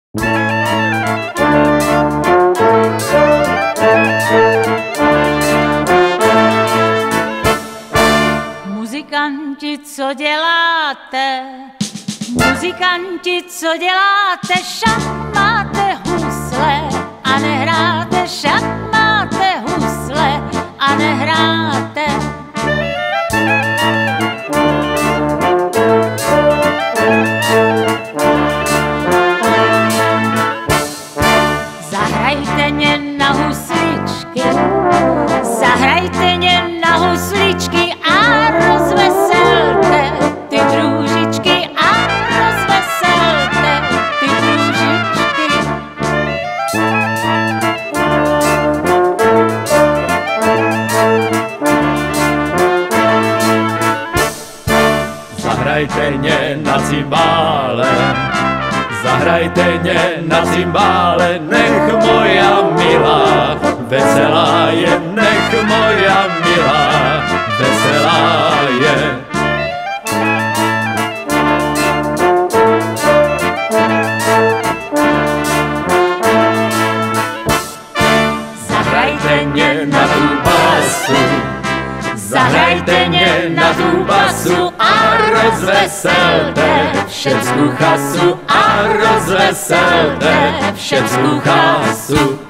Muzikanti, co děláte? Muzikanti, co děláte? Šat máte husle a nehráte, šat máte husle a nehráte. Zahrajte mě na husličky, zahrajte mě na husličky a rozveselte ty družičky a rozveselte ty družičky. Zahrajte mě na cymbále, zahrajte mě na cymbále, nech moja milá veselá je, nech moja milá veselá je. Zahrajte mě na tu basu, zahrajte mě na tu basu a rozveselte všecku chasu a rozveselte všecku chasu.